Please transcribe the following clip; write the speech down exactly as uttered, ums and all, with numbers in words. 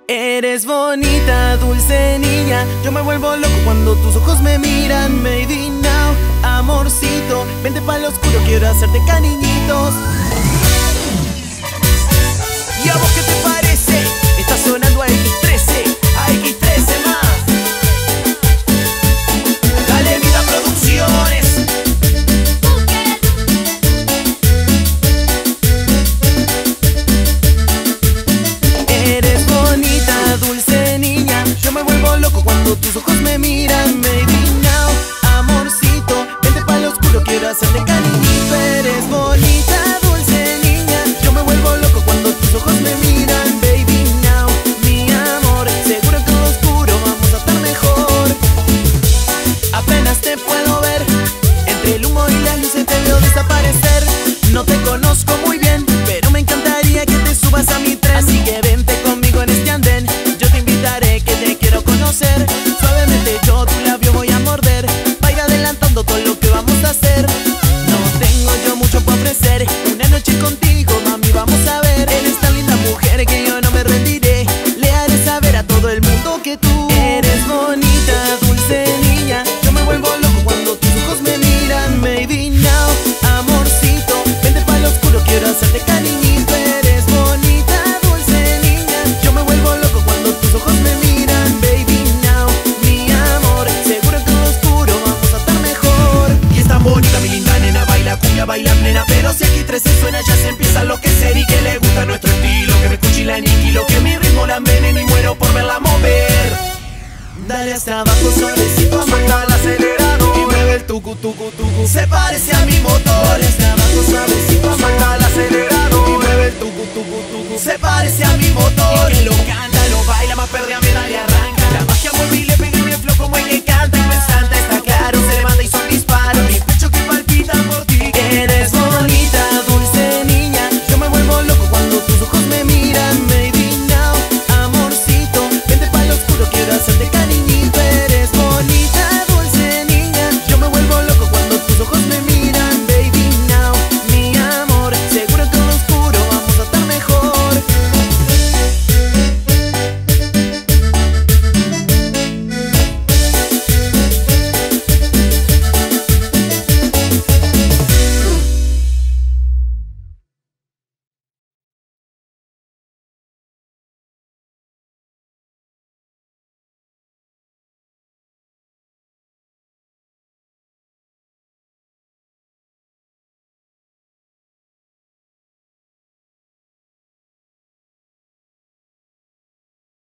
Eres bonita, dulce niña, yo me vuelvo loco cuando tus ojos me miran. Maybe now, amorcito, vente pa' lo oscuro, quiero hacerte cariñitos. ¿Y a vos qué te parece? Está sonando a equis trece, a equis trece más. Dale Vida Producciones. Eres bonita, dulce niña, yo me vuelvo loco cuando tus ojos me miran. Maybe now, amorcito, vente pa' lo oscuro, quiero hacerte cariñito. Eres bonita, dulce niña, yo me vuelvo loco cuando tus ojos me miran. Baby now, mi amor, seguro que en lo oscuro vamos a estar mejor. Apenas te puedo ver, entre el humo y las luces te veo desaparecer. No te conozco muy bien, pero me encantaría que te subas a mi tren. Así que vente conmigo en este andén, yo te invitaré que te quiero conocer. Suavemente yo tu labio voy a morder, pa' ir adelantando todo lo que vamos a hacer. No tengo yo mucho para ofrecer, una noche contigo mami vamos a ver. Eres tan linda mujer que yo no me rendiré, le haré saber a todo el mundo que tú eres bonita, dulce niña, yo me vuelvo loco cuando tus ojos me miran. Maybe now, amorcito, vente pa' lo oscuro, quiero hacerte cariñito. Eres bonita, dulce niña, yo me vuelvo loco cuando tus ojos me miran. Baby now, mi amor, seguro que en lo oscuro vamos a estar mejor. Y es tan bonita mi linda nena, baila cumbia, baila nena. Pero si aquí trece suena ya se empieza a enloquecer. Y que le gusta nuestro estilo, que me escuche y la aniquilo, que mi ritmo la envenena y muero por verla mover. Dale hasta abajo suavecito, suelta el acelerador y mueve el tucu tucu tucu. se parece a mi motor.